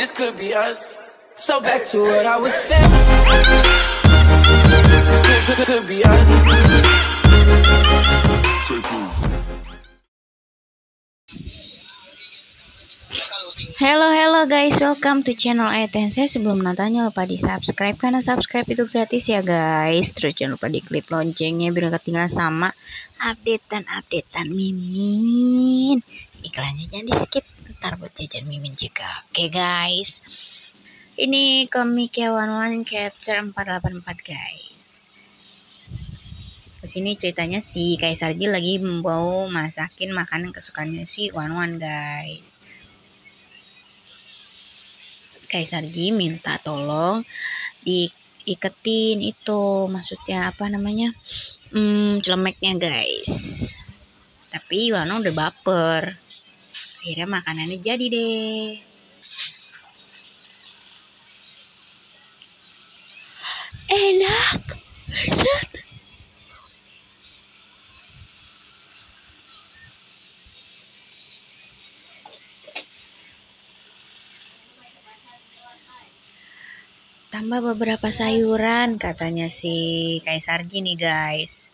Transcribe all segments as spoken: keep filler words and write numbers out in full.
this could be us. So back to what I was saying. This could be us. Hello hello guys, welcome to channel Aitense. Sebelum nonton jangan lupa di subscribe, karena subscribe itu gratis ya guys. Terus jangan lupa diklik loncengnya biar gak ketinggalan sama updatean-updatean Mimin. Iklannya jangan di skip, ntar buat jajan Mimin juga. Oke guys, ini komik One Capture empat delapan empat guys. Kesini ceritanya si Kaisar Ji lagi mau masakin makanan kesukaannya si One One guys. Kaisar Ji minta tolong diiketin itu, maksudnya apa namanya, hmm, celemeknya guys. Tapi Wano udah baper, akhirnya makanannya jadi deh. Enak. Tambah beberapa sayuran katanya si Kaisar Ji nih guys.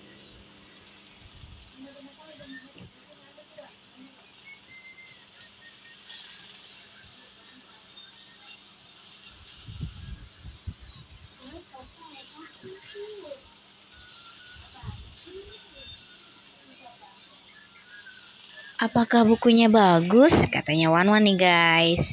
Apakah bukunya bagus? Katanya Wan Wan nih guys.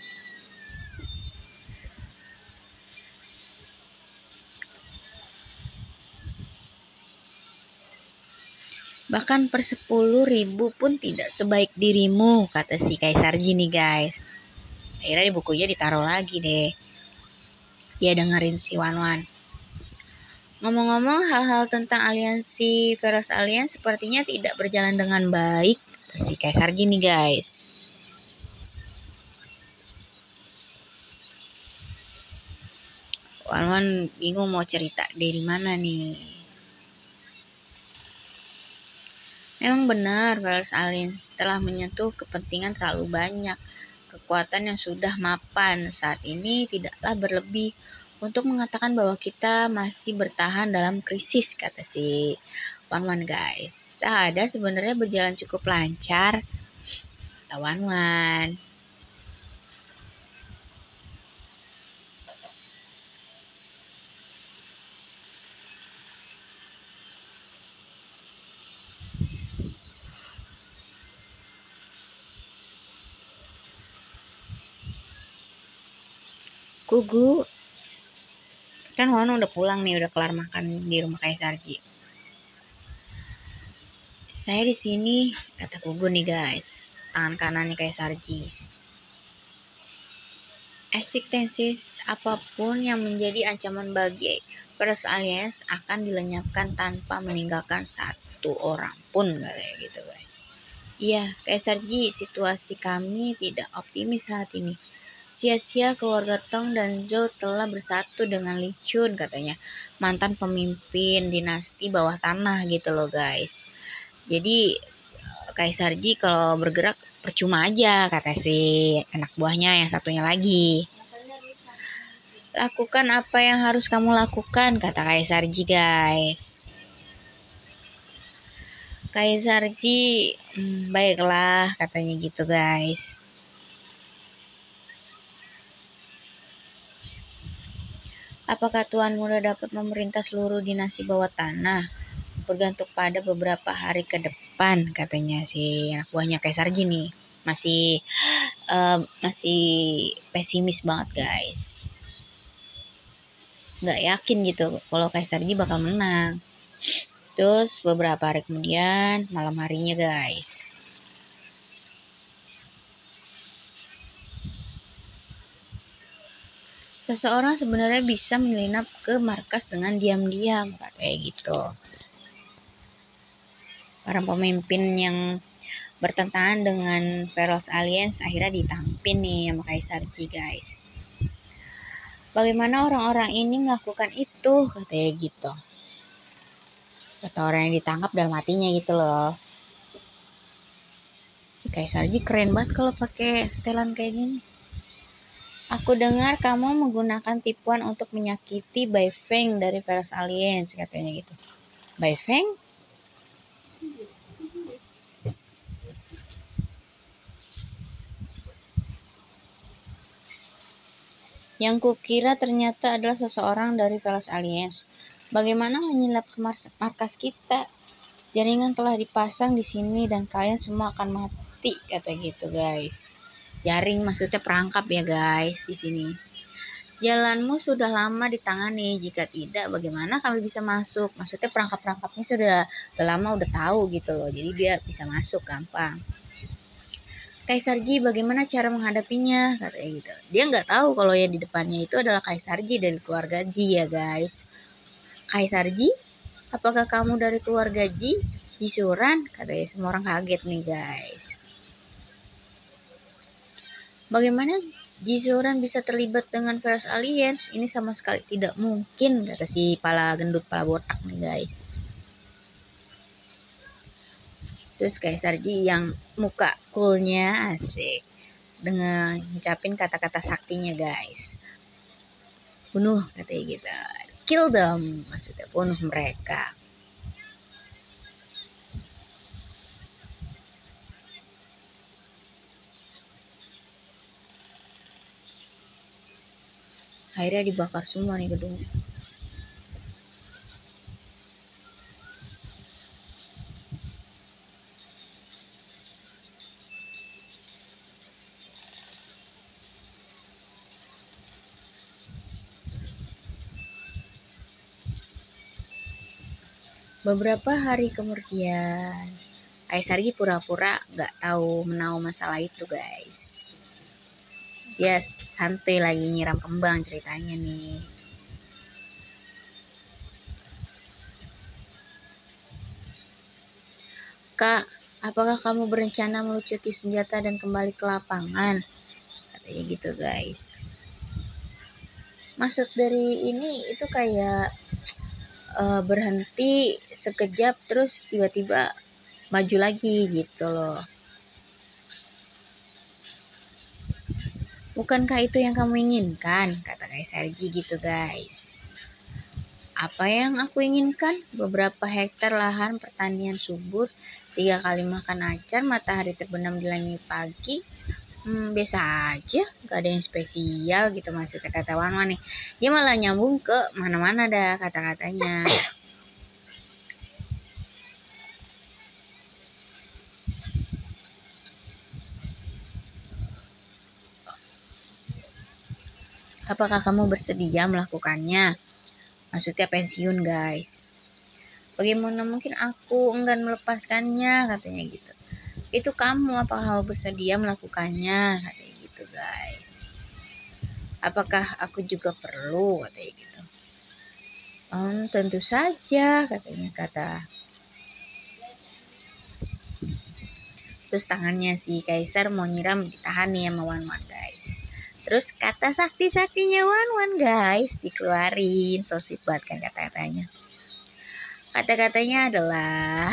Bahkan per sepuluh ribu pun tidak sebaik dirimu, kata si Kaisar Ji nih guys. Akhirnya di bukunya ditaruh lagi deh. Dia dengerin si Wan Wan. Ngomong-ngomong, hal-hal tentang aliansi Feroz Alliance sepertinya tidak berjalan dengan baik, kata si Kaisar Ji nih guys. Wan Wan bingung mau cerita dari mana nih. Memang benar, Feroz Alliance telah menyentuh kepentingan terlalu banyak. Kekuatan yang sudah mapan saat ini tidaklah berlebih untuk mengatakan bahwa kita masih bertahan dalam krisis, kata si Wan Wan guys. Tak ada sebenarnya berjalan cukup lancar, kata Wan Wan. Gugu, kan Wan udah pulang nih, udah kelar makan di rumah Kaisar Ji. Saya di sini, kata Gugu nih guys, tangan kanannya Kaisar Ji. Eksistensis apapun yang menjadi ancaman bagi Feroz Alliance akan dilenyapkan tanpa meninggalkan satu orang pun, katanya gitu guys. Iya, Kaisar Ji, situasi kami tidak optimis saat ini. Sia-sia keluarga Tong dan Zhou telah bersatu dengan Li Chun, katanya, mantan pemimpin dinasti bawah tanah gitu loh guys. Jadi Kaisar Ji kalau bergerak percuma aja, kata si anak buahnya yang satunya lagi. Lakukan apa yang harus kamu lakukan, kata Kaisar Ji guys. Kaisar Ji, hmm, baiklah, katanya gitu guys. Apakah Tuan Muda dapat memerintah seluruh dinasti bawah tanah? Bergantung pada beberapa hari ke depan, katanya si anak buahnya Kaisar Ji nih. Masih uh, masih pesimis banget guys. Nggak yakin gitu kalau Kaisar Ji bakal menang. Terus beberapa hari kemudian, malam harinya guys. Seseorang sebenarnya bisa menyelinap ke markas dengan diam-diam, kayak gitu. Para pemimpin yang bertentangan dengan Feroz Alliance akhirnya ditampin nih sama Kaisar Ji guys. Bagaimana orang-orang ini melakukan itu, katanya gitu. Kata orang yang ditangkap dalam hatinya gitu loh. Kaisar Ji keren banget kalau pakai setelan kayak gini. Aku dengar kamu menggunakan tipuan untuk menyakiti Bai Feng dari Veros Aliens, katanya gitu. Bai Feng? Yang kukira ternyata adalah seseorang dari Velos Aliens. Bagaimana menyilap ke markas kita? Jaringan telah dipasang di sini dan kalian semua akan mati, kata gitu guys. Jaring maksudnya perangkap ya guys di sini. Jalanmu sudah lama ditangani. Jika tidak, bagaimana kami bisa masuk? Maksudnya perangkap-perangkapnya sudah, sudah lama udah tahu gitu loh. Jadi dia bisa masuk gampang. Kaisar Ji, bagaimana cara menghadapinya? Katanya gitu. Dia nggak tahu kalau yang di depannya itu adalah Kaisar Ji dari keluarga Ji ya guys. Kaisar Ji? Apakah kamu dari keluarga Ji? Ji Suran? Katanya semua orang kaget nih guys. Bagaimana Ji Suran bisa terlibat dengan Veros Aliens? Ini sama sekali tidak mungkin, kata si pala gendut pala botak nih guys. Terus Kaisar Ji yang muka coolnya asik dengan ngucapin kata-kata saktinya guys. Bunuh katanya gitu. Kill them, maksudnya bunuh mereka. Akhirnya dibakar semua nih gedung. Beberapa hari kemudian, Kaisar Gi pura-pura gak tahu menahu masalah itu guys. Dia santai lagi nyiram kembang ceritanya nih. Kak, apakah kamu berencana melucuti senjata dan kembali ke lapangan? Katanya gitu guys. Maksud dari ini itu kayak uh, berhenti sekejap terus tiba-tiba maju lagi gitu loh. Bukankah itu yang kamu inginkan? Kata Kaisar Ji gitu guys. Apa yang aku inginkan? Beberapa hektar lahan pertanian subur, tiga kali makan acar, matahari terbenam di langit pagi. Hmm, biasa aja, gak ada yang spesial gitu maksudnya kata Wan Wan nih. Dia malah nyambung ke mana-mana dah kata-katanya. Apakah kamu bersedia melakukannya? Maksudnya pensiun guys. Bagaimana mungkin aku enggan melepaskannya, katanya gitu. Itu kamu, apakah kamu bersedia melakukannya, katanya gitu guys. Apakah aku juga perlu, katanya gitu. Oh, tentu saja, katanya kata. Terus tangannya si Kaisar mau nyiram ditahan nih sama Wan Wan guys. Terus kata sakti-saktinya Wan Wan guys dikeluarin. So sweet banget kan kata-katanya. Kata-katanya adalah,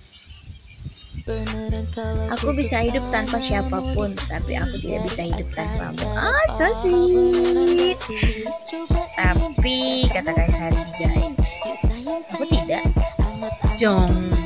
aku bisa hidup tanpa siapapun, tapi aku tidak bisa hidup tanpamu. Oh, so sweet. Tapi kata Kaisar guys, aku tidak. Jong.